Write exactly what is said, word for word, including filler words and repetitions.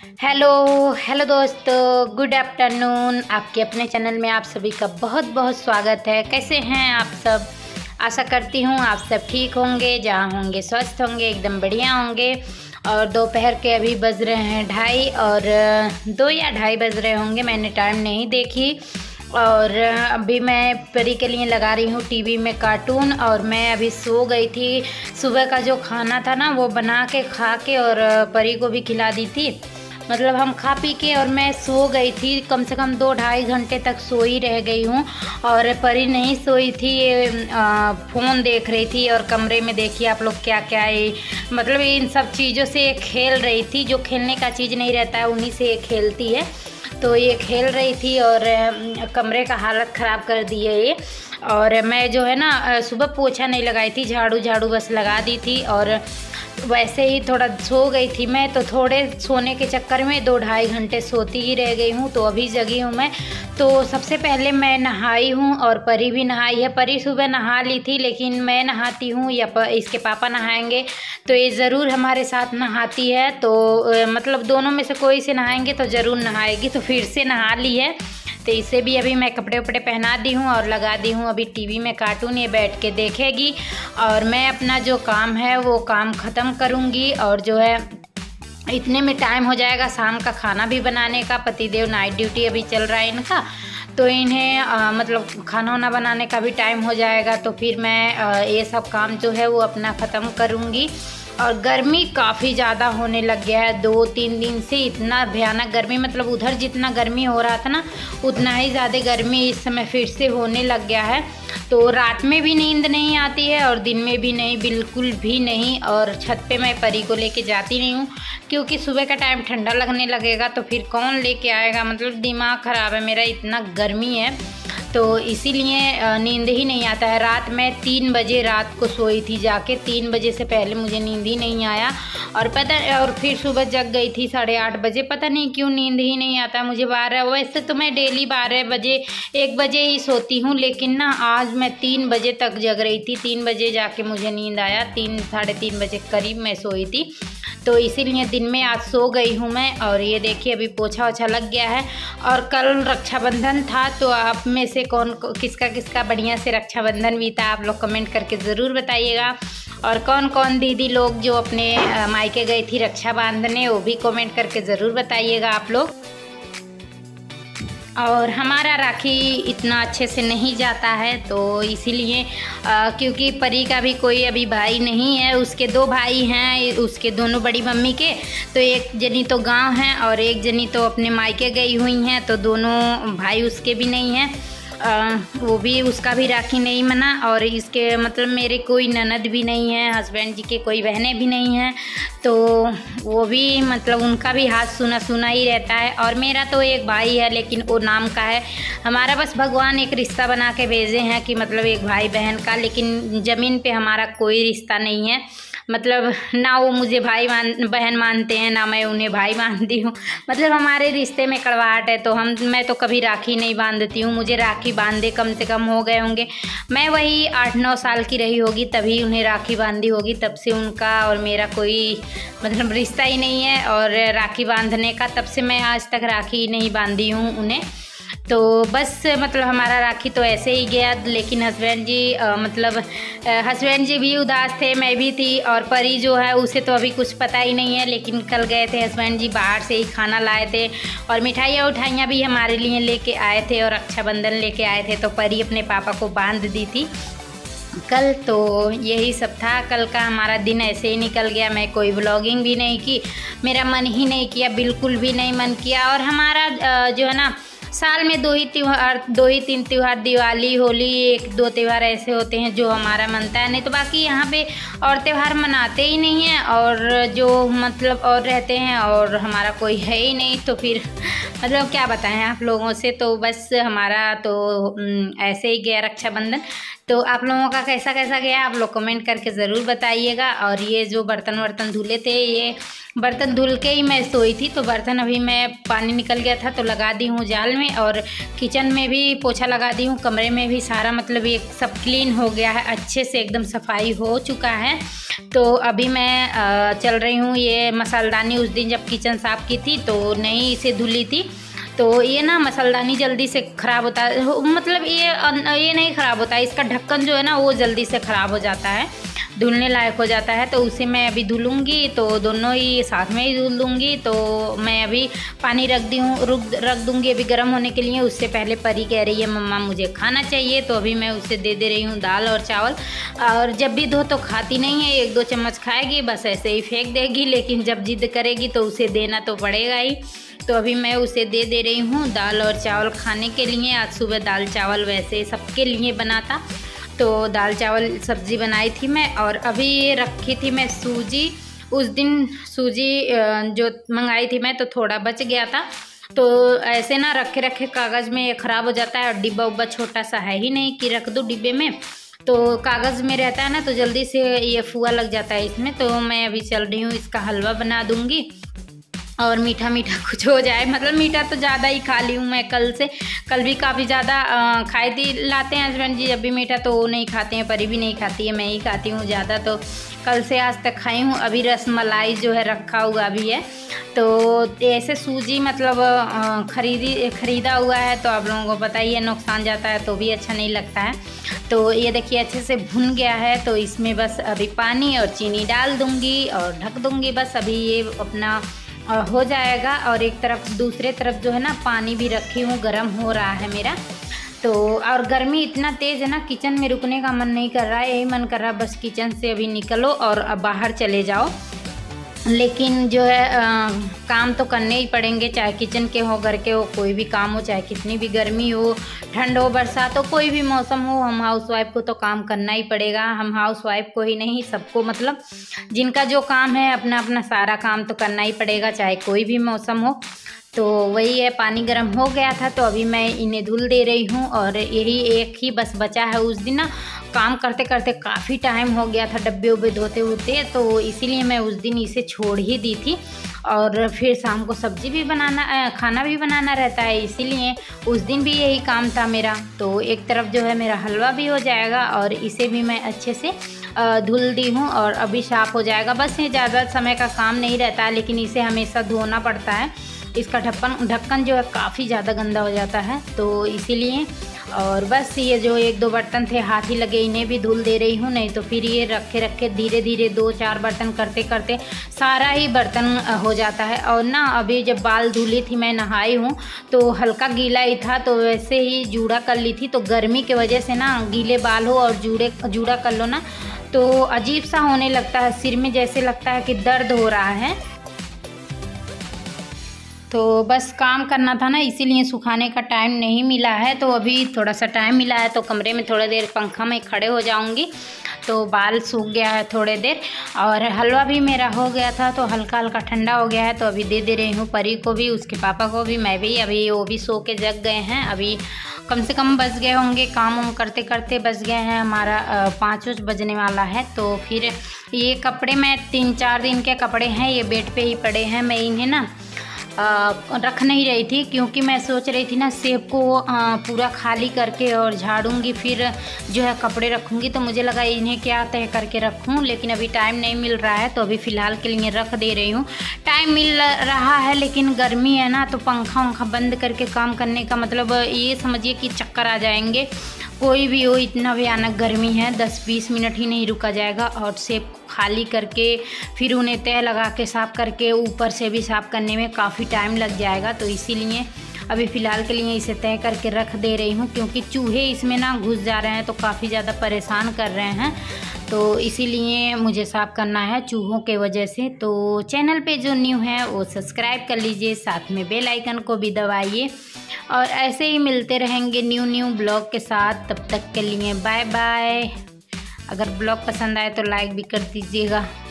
Hello hello दोस्तों, good afternoon. आपके अपने चैनल में आप सभी का बहुत बहुत स्वागत है। कैसे हैं आप सब? आशा करती हूँ आप सब ठीक होंगे, जहाँ होंगे स्वस्थ होंगे, एकदम बढ़िया होंगे। और दोपहर के अभी बज रहे हैं ढाई और दो या ढाई बज रहे होंगे, मैंने टाइम नहीं देखी। और अभी मैं परी के लिए लगा रही हूँ टीवी में कार्टून। और मैं अभी सो गई थी। सुबह का जो खाना था ना वो बना के खा के और परी को भी खिला दी थी। मतलब हम खा पी के और मैं सो गई थी। कम से कम दो ढाई घंटे तक सोई रह गई हूँ। और परी नहीं सोई थी, फ़ोन देख रही थी। और कमरे में देखिए आप लोग क्या क्या है, मतलब इन सब चीज़ों से खेल रही थी। जो खेलने का चीज़ नहीं रहता है उन्हीं से खेलती है। तो ये खेल रही थी और कमरे का हालत ख़राब कर दी है ये। और मैं जो है ना सुबह पोछा नहीं लगाई थी, झाड़ू झाड़ू बस लगा दी थी। और वैसे ही थोड़ा सो गई थी मैं, तो थोड़े सोने के चक्कर में दो ढाई घंटे सोती ही रह गई हूँ। तो अभी जगी हूँ मैं। तो सबसे पहले मैं नहाई हूँ और परी भी नहाई है। परी सुबह नहा ली थी, लेकिन मैं नहाती हूँ या इसके पापा नहाएंगे तो ये ज़रूर हमारे साथ नहाती है। तो मतलब दोनों में से कोई से नहाएंगे तो ज़रूर नहाएगी। तो फिर से नहा ली है। तो इसे भी अभी मैं कपड़े वपड़े पहना दी हूँ और लगा दी हूँ अभी टीवी में कार्टून, ये बैठ के देखेगी। और मैं अपना जो काम है वो काम ख़त्म करूँगी। और जो है इतने में टाइम हो जाएगा शाम का खाना भी बनाने का। पतिदेव नाइट ड्यूटी अभी चल रहा है इनका, तो इन्हें आ, मतलब खाना वाना बनाने का भी टाइम हो जाएगा। तो फिर मैं आ, ये सब काम जो है वो अपना ख़त्म करूँगी। और गर्मी काफ़ी ज़्यादा होने लग गया है दो तीन दिन से। इतना भयानक गर्मी, मतलब उधर जितना गर्मी हो रहा था ना उतना ही ज़्यादा गर्मी इस समय फिर से होने लग गया है। तो रात में भी नींद नहीं आती है और दिन में भी नहीं, बिल्कुल भी नहीं। और छत पे मैं परी को लेके जाती नहीं हूँ, क्योंकि सुबह का टाइम ठंडा लगने लगेगा तो फिर कौन लेके आएगा। मतलब दिमाग ख़राब है मेरा, इतना गर्मी है तो इसीलिए नींद ही नहीं आता है। रात में तीन बजे रात को सोई थी जाके, तीन बजे से पहले मुझे नींद ही नहीं आया। और पता और फिर सुबह जग गई थी साढ़े आठ बजे। पता नहीं क्यों नींद ही नहीं आता मुझे। बारह वैसे तो मैं डेली बारह बजे एक बजे ही सोती हूँ, लेकिन ना आज मैं तीन बजे तक जग रही थी। तीन बजे जाके मुझे नींद आया, तीन साढ़े तीन बजे करीब मैं सोई थी। तो इसीलिए दिन में आज सो गई हूँ मैं। और ये देखिए अभी पोछा ओछा लग गया है। और कल रक्षाबंधन था, तो आप में से कौन किसका किसका बढ़िया से रक्षाबंधन बीता आप लोग कमेंट करके ज़रूर बताइएगा। और कौन कौन दीदी लोग जो अपने मायके गई थी रक्षा बांधने वो भी कमेंट करके ज़रूर बताइएगा आप लोग। और हमारा राखी इतना अच्छे से नहीं जाता है, तो इसीलिए क्योंकि परी का भी कोई अभी भाई नहीं है। उसके दो भाई हैं, उसके दोनों बड़ी मम्मी के। तो एक जनी तो गांव है और एक जनी तो अपने मायके गई हुई हैं। तो दोनों भाई उसके भी नहीं हैं, आ, वो भी उसका भी राखी नहीं मना। और इसके मतलब मेरे कोई ननद भी नहीं है, हस्बैंड जी के कोई बहनें भी नहीं हैं। तो वो भी मतलब उनका भी हाथ सुना सुना ही रहता है। और मेरा तो एक भाई है, लेकिन वो नाम का है। हमारा बस भगवान एक रिश्ता बना के भेजे हैं कि मतलब एक भाई बहन का, लेकिन ज़मीन पे हमारा कोई रिश्ता नहीं है। मतलब ना वो मुझे भाई मान बहन मानते हैं, ना मैं उन्हें भाई मानती हूँ। मतलब हमारे रिश्ते में कड़वाहट है। तो हम मैं तो कभी राखी नहीं बांधती हूँ। मुझे राखी बांधे कम से कम हो गए होंगे, मैं वही आठ नौ साल की रही होगी तभी उन्हें राखी बांधी होगी। तब से उनका और मेरा कोई मतलब रिश्ता ही नहीं है। और राखी बांधने का तब से मैं आज तक राखी नहीं बांधी हूँ उन्हें। तो बस मतलब हमारा राखी तो ऐसे ही गया। लेकिन हस्बैंड जी आ, मतलब हस्बैंड जी भी उदास थे, मैं भी थी। और परी जो है उसे तो अभी कुछ पता ही नहीं है। लेकिन कल गए थे हस्बैंड जी, बाहर से ही खाना लाए थे और मिठाइयाँ उठाइयाँ भी हमारे लिए लेके आए थे और रक्षाबंधन लेके आए थे। तो परी अपने पापा को बांध दी थी कल। तो यही सब था, कल का हमारा दिन ऐसे ही निकल गया। मैं कोई व्लॉगिंग भी नहीं की, मेरा मन ही नहीं किया, बिल्कुल भी नहीं मन किया। और हमारा जो है ना साल में दो ही त्यौहार दो ही तीन त्यौहार, दिवाली होली, एक दो त्यौहार ऐसे होते हैं जो हमारा मनता है। नहीं तो बाकी यहाँ पे और त्यौहार मनाते ही नहीं हैं। और जो मतलब और रहते हैं और हमारा कोई है ही नहीं। तो फिर मतलब क्या बताएं आप लोगों से। तो बस हमारा तो ऐसे ही गया रक्षाबंधन। तो आप लोगों का कैसा कैसा गया आप लोग कमेंट करके ज़रूर बताइएगा। और ये जो बर्तन वर्तन धुले थे, ये बर्तन धुल के ही मैं सोई थी, तो बर्तन अभी मैं पानी निकल गया था तो लगा दी हूँ जाल में, और किचन में भी पोछा लगा दी हूँ, कमरे में भी सारा मतलब ये सब क्लीन हो गया है, अच्छे से एकदम सफाई हो चुका है। तो अभी मैं चल रही हूँ, ये मसालदानी उस दिन जब किचन साफ़ की थी तो नहीं इसे धुली थी, तो ये ना मसालदानी जल्दी से ख़राब होता है, मतलब ये ये नहीं ख़राब होता है, इसका ढक्कन जो है ना वो जल्दी से ख़राब हो जाता है, धुलने लायक हो जाता है। तो उसे मैं अभी धुलूँगी, तो दोनों ही साथ में ही धुल दूँगी। तो मैं अभी पानी रख दी हूँ, रुक रख दूँगी अभी गर्म होने के लिए। उससे पहले परी कह रही है मम्मा मुझे खाना चाहिए, तो अभी मैं उसे दे दे रही हूँ दाल और चावल। और जब भी दो तो खाती नहीं है, एक दो चम्मच खाएगी बस ऐसे ही फेंक देगी, लेकिन जब जिद करेगी तो उसे देना तो पड़ेगा ही। तो अभी मैं उसे दे दे रही हूँ दाल और चावल खाने के लिए। आज सुबह दाल चावल वैसे सबके लिए बना था, तो दाल चावल सब्ज़ी बनाई थी मैं। और अभी ये रखी थी मैं सूजी, उस दिन सूजी जो मंगाई थी मैं तो थोड़ा बच गया था, तो ऐसे ना रखे रखे कागज़ में ये ख़राब हो जाता है, और डिब्बा उब्बा छोटा सा है ही नहीं कि रख दो डिब्बे में, तो कागज़ में रहता है ना तो जल्दी से ये फुआ लग जाता है इसमें। तो मैं अभी चल रही हूँ, इसका हलवा बना दूँगी और मीठा मीठा कुछ हो जाए, मतलब मीठा तो ज़्यादा ही खा ली हूँ मैं कल से, कल भी काफ़ी ज़्यादा खाई थी। लाते हैं हस्बैंड जी जब भी मीठा, तो वो नहीं खाते हैं, परी भी नहीं खाती है, मैं ही खाती हूँ ज़्यादा, तो कल से आज तक खाई हूँ। अभी रसमलाई जो है रखा हुआ भी है, तो ऐसे सूजी मतलब खरीदी खरीदा हुआ है, तो आप लोगों को पता ही है नुकसान जाता है तो भी अच्छा नहीं लगता है। तो ये देखिए अच्छे से भुन गया है, तो इसमें बस अभी पानी और चीनी डाल दूँगी और ढक दूँगी, बस अभी ये अपना हो जाएगा। और एक तरफ दूसरे तरफ जो है ना पानी भी रखी हूँ, गर्म हो रहा है मेरा। तो और गर्मी इतना तेज़ है ना, किचन में रुकने का मन नहीं कर रहा है, यही मन कर रहा है बस किचन से अभी निकलो और अब बाहर चले जाओ। लेकिन जो है आ, काम तो करने ही पड़ेंगे, चाहे किचन के हो, घर के हो, कोई भी काम हो, चाहे कितनी भी गर्मी हो, ठंड हो, बरसात हो, कोई भी मौसम हो, हम हाउसवाइफ को तो काम करना ही पड़ेगा। हम हाउसवाइफ को ही नहीं, सबको, मतलब जिनका जो काम है अपना अपना सारा काम तो करना ही पड़ेगा, चाहे कोई भी मौसम हो। तो वही है, पानी गर्म हो गया था तो अभी मैं इन्हें धुल दे रही हूँ। और यही एक ही बस बचा है, उस दिन ना काम करते करते काफ़ी टाइम हो गया था डब्बे उब्बे धोते होते, तो इसीलिए मैं उस दिन इसे छोड़ ही दी थी। और फिर शाम को सब्ज़ी भी बनाना, खाना भी बनाना रहता है, इसीलिए उस दिन भी यही काम था मेरा। तो एक तरफ जो है मेरा हलवा भी हो जाएगा और इसे भी मैं अच्छे से धुल दी हूँ और अभी साफ़ हो जाएगा। बस ये ज़्यादा समय का काम नहीं रहता है, लेकिन इसे हमेशा धोना पड़ता है, इसका ढक्कन ढक्कन जो है काफ़ी ज़्यादा गंदा हो जाता है, तो इसीलिए। और बस ये जो एक दो बर्तन थे हाथ ही लगे, इन्हें भी धुल दे रही हूँ, नहीं तो फिर ये रखे रखे धीरे धीरे दो चार बर्तन करते करते सारा ही बर्तन हो जाता है। और ना अभी जब बाल धुली थी मैं, नहाई हूँ तो हल्का गीला ही था, तो वैसे ही जूड़ा कर ली थी। तो गर्मी की वजह से ना गीले बाल हो और जूड़े जूड़ा कर लो ना तो अजीब सा होने लगता है, सिर में जैसे लगता है कि दर्द हो रहा है। तो बस काम करना था ना, इसीलिए सुखाने का टाइम नहीं मिला है। तो अभी थोड़ा सा टाइम मिला है तो कमरे में थोड़ी देर पंखा में खड़े हो जाऊंगी, तो बाल सूख गया है थोड़े देर। और हलवा भी मेरा हो गया था तो हल्का हल्का ठंडा हो गया है, तो अभी दे दे रही हूँ परी को भी, उसके पापा को भी, मैं भी। अभी वो भी सो के जग गए हैं, अभी कम से कम बज गए होंगे, काम वाम करते करते बज गए हैं, हमारा पाँच बज बजने वाला है। तो फिर ये कपड़े, मैं तीन चार दिन के कपड़े हैं, ये बेड पे ही पड़े हैं, मैं इन्हें ना आ, रख नहीं रही थी, क्योंकि मैं सोच रही थी ना सेब को आ, पूरा खाली करके और झाड़ूंगी, फिर जो है कपड़े रखूंगी। तो मुझे लगा इन्हें क्या तय करके रखूं, लेकिन अभी टाइम नहीं मिल रहा है, तो अभी फ़िलहाल के लिए रख दे रही हूं। टाइम मिल रहा है लेकिन गर्मी है ना, तो पंखा वंखा बंद करके काम करने का मतलब ये समझिए कि चक्कर आ जाएंगे। कोई भी हो, इतना भयानक गर्मी है, दस बीस मिनट ही नहीं रुका जाएगा। और सेब को खाली करके फिर उन्हें तह लगा के साफ़ करके ऊपर से भी साफ़ करने में काफ़ी टाइम लग जाएगा, तो इसीलिए अभी फ़िलहाल के लिए इसे तय करके रख दे रही हूँ, क्योंकि चूहे इसमें ना घुस जा रहे हैं तो काफ़ी ज़्यादा परेशान कर रहे हैं, तो इसीलिए मुझे साफ़ करना है चूहों के वजह से। तो चैनल पे जो न्यू है वो सब्सक्राइब कर लीजिए, साथ में बेल आइकन को भी दबाइए, और ऐसे ही मिलते रहेंगे न्यू न्यू ब्लॉग के साथ। तब तक के लिए बाय बाय। अगर ब्लॉग पसंद आए तो लाइक भी कर दीजिएगा।